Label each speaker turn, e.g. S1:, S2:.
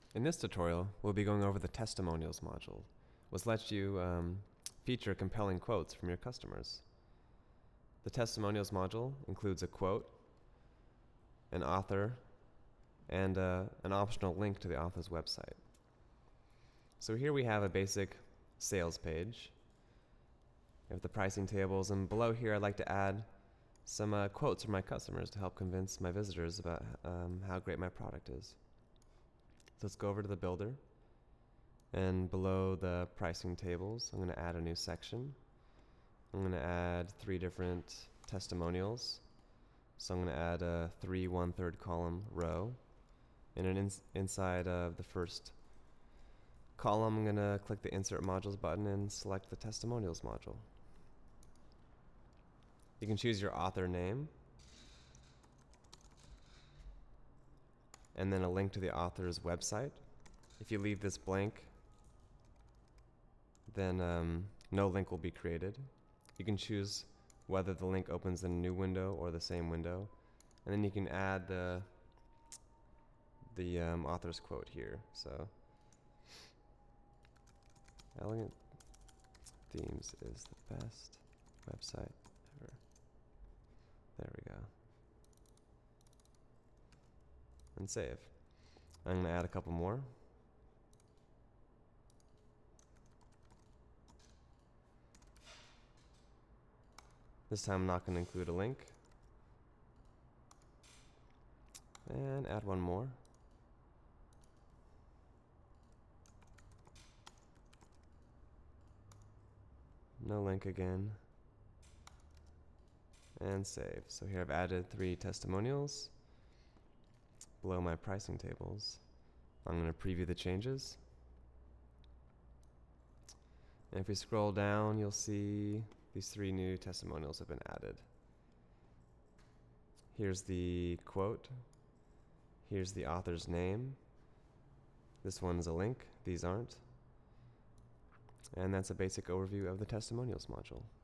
S1: In this tutorial, we'll be going over the Testimonials module, which lets you feature compelling quotes from your customers. The Testimonials module includes a quote, an author, and an optional link to the author's website. So here we have a basic sales page. We have the pricing tables, and below here I'd like to add some quotes from my customers to help convince my visitors about how great my product is. So let's go over to the builder, and below the pricing tables I'm going to add a new section. I'm going to add 3 different testimonials. So I'm going to add a 3 1/3 column row, and inside of the first column I'm going to click the Insert Modules button and select the Testimonials module. You can choose your author name and then a link to the author's website. If you leave this blank, then no link will be created. You can choose whether the link opens in a new window or the same window, and then you can add the author's quote here. So, Elegant Themes is the best website ever. There we go. And save. I'm going to add a couple more. This time I'm not going to include a link. And add one more. No link again. And save. So here I've added 3 testimonials below my pricing tables. I'm going to preview the changes. And if we scroll down, you'll see these 3 new testimonials have been added. Here's the quote. Here's the author's name. This one's a link. These aren't. And that's a basic overview of the Testimonials module.